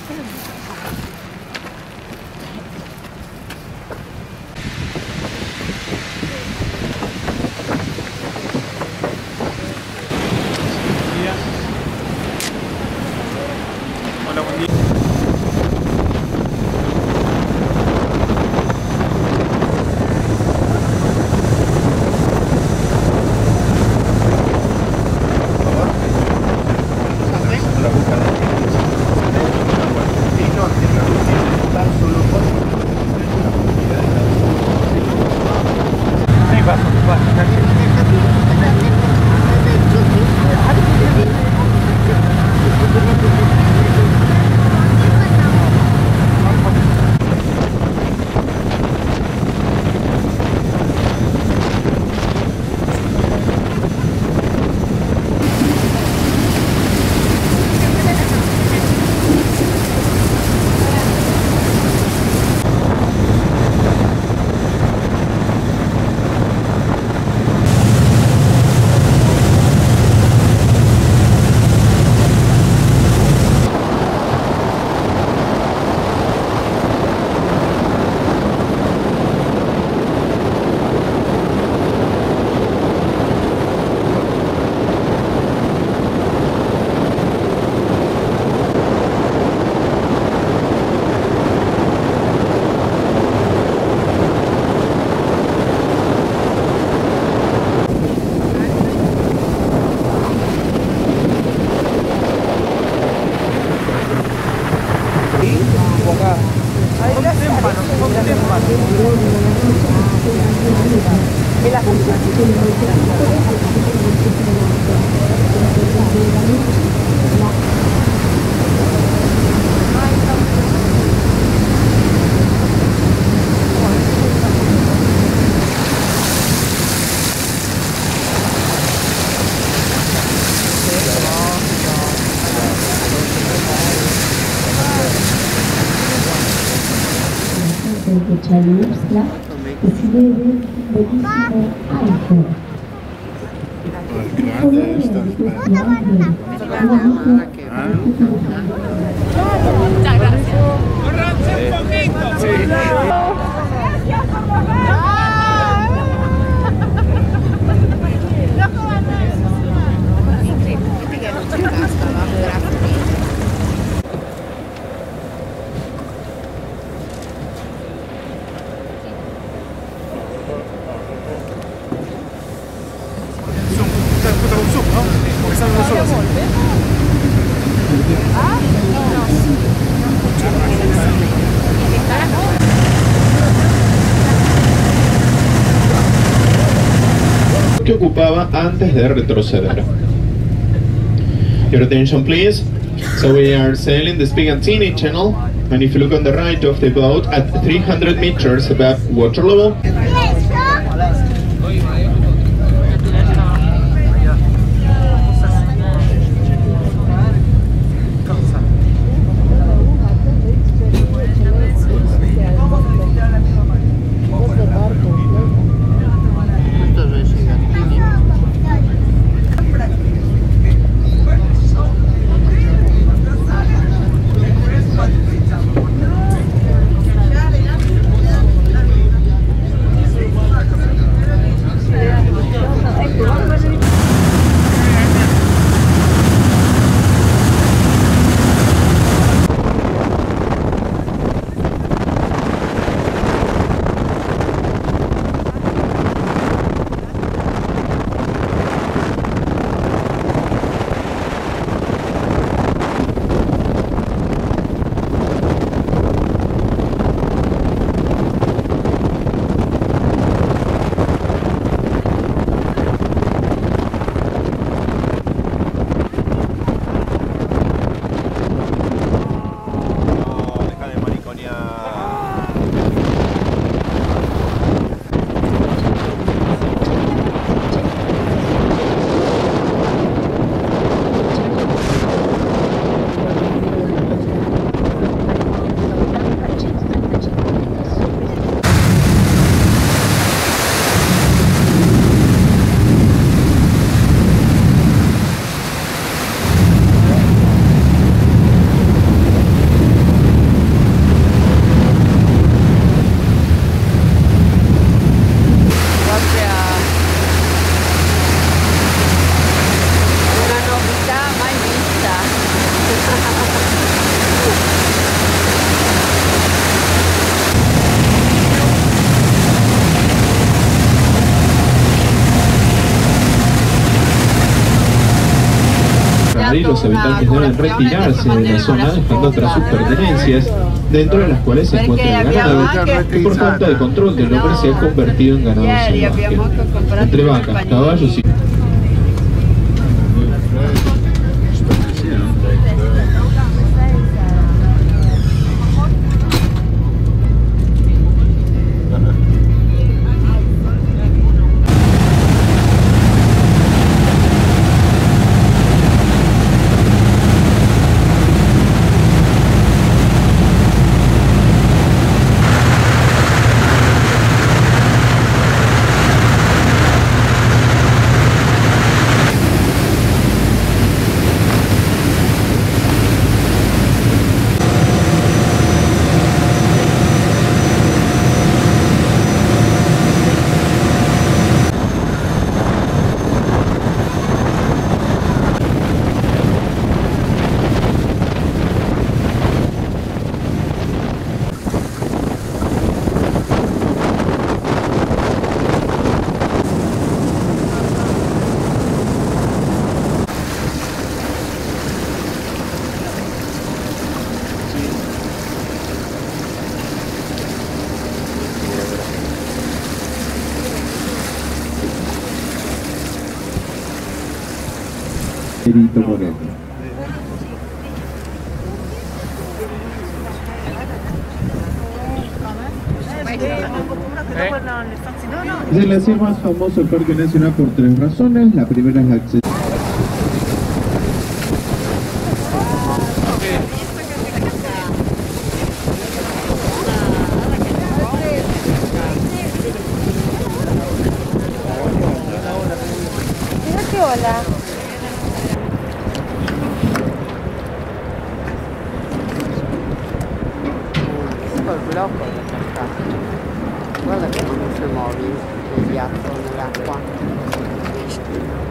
Hola, buen día. De Chelyabinsk, che si vede bellissimo alto. Grande sta Muchas gracias. ¡Corranse un poquito! Sí. Que ocupaba antes de retroceder. Your attention please. So we are sailing the Spigantini channel, and if you look on the right of the boat at 300 meters above water level. y los habitantes deben retirarse de la zona dejando atrás sus pertenencias, dentro de las cuales se encuentra el ganado, que por falta de control del hombre se ha convertido en ganado salvaje. Entre vacas, caballos y... Perito Moreno. Es el así más famoso el Parque Nacional por 3 razones. La primera es la accesibilidad. Hola. Il blocco è attaccato. Guarda che quando si muovi il ghiaccio nell'acqua.